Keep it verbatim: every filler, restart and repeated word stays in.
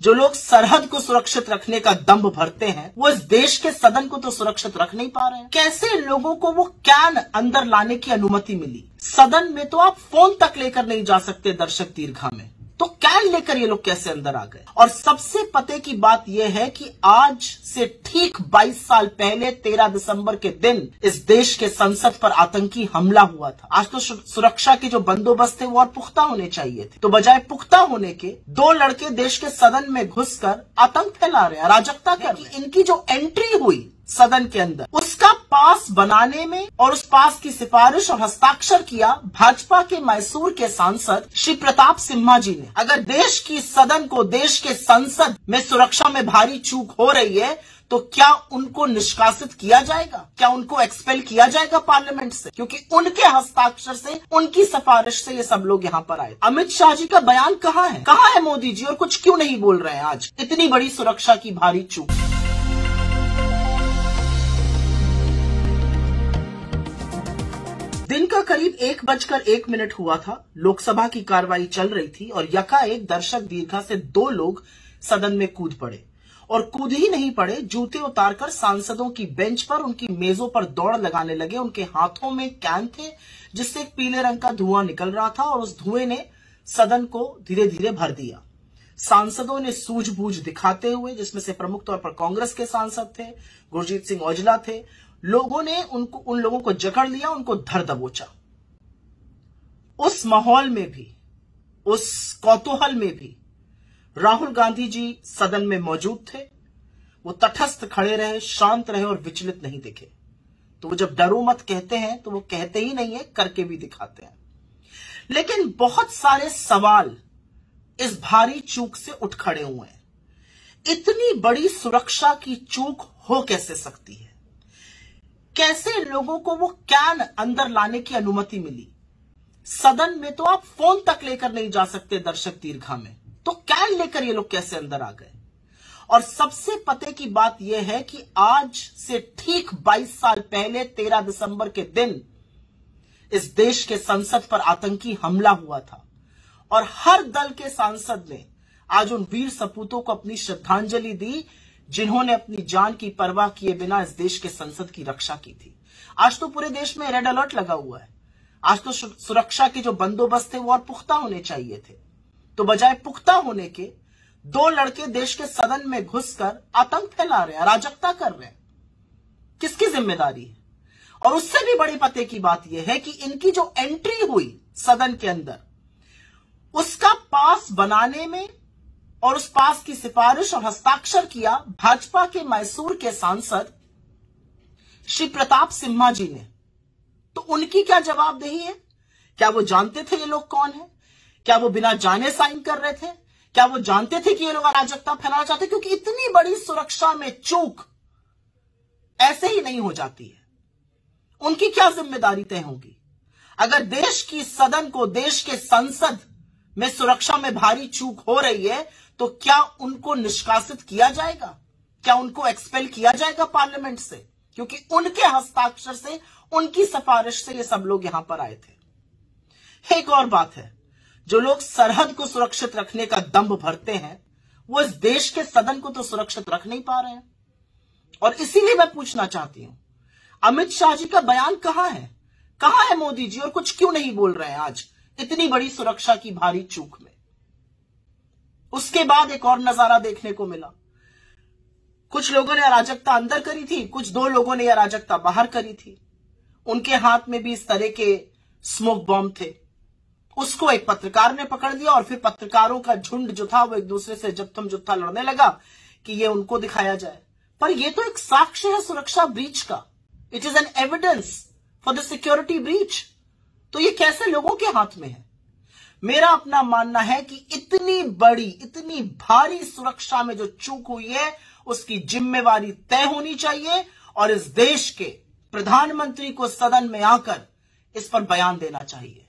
जो लोग सरहद को सुरक्षित रखने का दम्भ भरते हैं वो इस देश के सदन को तो सुरक्षित रख नहीं पा रहे हैं। कैसे लोगों को वो कैन अंदर लाने की अनुमति मिली? सदन में तो आप फोन तक लेकर नहीं जा सकते दर्शक दीर्घा में, तो कैन लेकर ये लोग कैसे अंदर आ गए? और सबसे पते की बात यह है कि आज से ठीक बाईस साल पहले तेरह दिसंबर के दिन इस देश के संसद पर आतंकी हमला हुआ था। आज तो सुरक्षा के जो बंदोबस्त थे वो और पुख्ता होने चाहिए थे, तो बजाय पुख्ता होने के दो लड़के देश के सदन में घुसकर आतंक फैला रहे हैं, अराजकता कर रहे हैं। इनकी जो एंट्री हुई सदन के अंदर, उसका पास बनाने में और उस पास की सिफारिश और हस्ताक्षर किया भाजपा के मैसूर के सांसद श्री प्रताप सिम्हा जी ने। अगर देश की सदन को, देश के संसद में सुरक्षा में भारी चूक हो रही है तो क्या उनको निष्कासित किया जाएगा? क्या उनको एक्सपेल किया जाएगा पार्लियामेंट से? क्योंकि उनके हस्ताक्षर से, उनकी सिफारिश से ये सब लोग यहाँ पर आए। अमित शाह जी का बयान कहाँ है? कहाँ है मोदी जी? और कुछ क्यों नहीं बोल रहे हैं आज? इतनी बड़ी सुरक्षा की भारी चूक। दिन का करीब एक बजकर एक मिनट हुआ था। लोकसभा की कार्रवाई चल रही थी और यकाएक दर्शक दीर्घा से दो लोग सदन में कूद पड़े, और कूद ही नहीं पड़े, जूते उतारकर सांसदों की बेंच पर, उनकी मेजों पर दौड़ लगाने लगे। उनके हाथों में कैन थे जिससे एक पीले रंग का धुआं निकल रहा था और उस धुएं ने सदन को धीरे धीरे भर दिया। सांसदों ने सूझबूझ दिखाते हुए, जिसमें से प्रमुख तौर पर कांग्रेस के सांसद थे, गुरजीत सिंह औजला थे, लोगों ने उनको उन लोगों को जकड़ लिया, उनको धर दबोचा। उस माहौल में भी, उस कौतूहल में भी राहुल गांधी जी सदन में मौजूद थे। वो तटस्थ खड़े रहे, शांत रहे और विचलित नहीं दिखे। तो वो जब डरो मत कहते हैं तो वो कहते ही नहीं है, करके भी दिखाते हैं। लेकिन बहुत सारे सवाल इस भारी चूक से उठ खड़े हुए हैं। इतनी बड़ी सुरक्षा की चूक हो कैसे सकती है? कैसे लोगों को वो कैन अंदर लाने की अनुमति मिली? सदन में तो आप फोन तक लेकर नहीं जा सकते दर्शक दीर्घा में, तो कैन लेकर ये लोग कैसे अंदर आ गए? और सबसे पते की बात यह है कि आज से ठीक बाईस साल पहले तेरह दिसंबर के दिन इस देश के संसद पर आतंकी हमला हुआ था, और हर दल के सांसद ने आज उन वीर सपूतों को अपनी श्रद्धांजलि दी जिन्होंने अपनी जान की परवाह किए बिना इस देश के संसद की रक्षा की थी। आज तो पूरे देश में रेड अलर्ट लगा हुआ है। आज तो सुरक्षा के जो बंदोबस्त थे वो और पुख्ता होने चाहिए थे, तो बजाय पुख्ता होने के दो लड़के देश के सदन में घुसकर आतंक फैला रहे हैं, अराजकता कर रहे हैं। किसकी जिम्मेदारी है? और उससे भी बड़ी पते की बात यह है कि इनकी जो एंट्री हुई सदन के अंदर, उसका पास बनाने में और उस पास की सिफारिश और हस्ताक्षर किया भाजपा के मैसूर के सांसद श्री प्रताप सिम्हा जी ने। तो उनकी क्या जवाबदेही है? क्या वो जानते थे ये लोग कौन है? क्या वो बिना जाने साइन कर रहे थे? क्या वो जानते थे कि ये लोग अराजकता फैलाना चाहते? क्योंकि इतनी बड़ी सुरक्षा में चूक ऐसे ही नहीं हो जाती है। उनकी क्या जिम्मेदारी तय होगी? अगर देश की सदन को, देश के संसद में सुरक्षा में भारी चूक हो रही है तो क्या उनको निष्कासित किया जाएगा? क्या उनको एक्सपेल किया जाएगा पार्लियामेंट से? क्योंकि उनके हस्ताक्षर से, उनकी सिफारिश से ये सब लोग यहां पर आए थे। एक और बात है, जो लोग सरहद को सुरक्षित रखने का दम्भ भरते हैं वो इस देश के सदन को तो सुरक्षित रख नहीं पा रहे हैं। और इसीलिए मैं पूछना चाहती हूं, अमित शाह जी का बयान कहां है? कहां है मोदी जी? और कुछ क्यों नहीं बोल रहे हैं आज इतनी बड़ी सुरक्षा की भारी चूक में? उसके बाद एक और नजारा देखने को मिला। कुछ लोगों ने अराजकता अंदर करी थी, कुछ दो लोगों ने अराजकता बाहर करी थी। उनके हाथ में भी इस तरह के स्मोक बॉम्ब थे। उसको एक पत्रकार ने पकड़ लिया और फिर पत्रकारों का झुंड जो था वो एक दूसरे से जत्थम जुत्था लड़ने लगा कि ये उनको दिखाया जाए। पर ये तो एक साक्ष्य है सुरक्षा ब्रीच का। It is an evidence for the security breach. तो ये कैसे लोगों के हाथ में है? मेरा अपना मानना है कि इतनी बड़ी, इतनी भारी सुरक्षा में जो चूक हुई है उसकी जिम्मेवारी तय होनी चाहिए और इस देश के प्रधानमंत्री को सदन में आकर इस पर बयान देना चाहिए।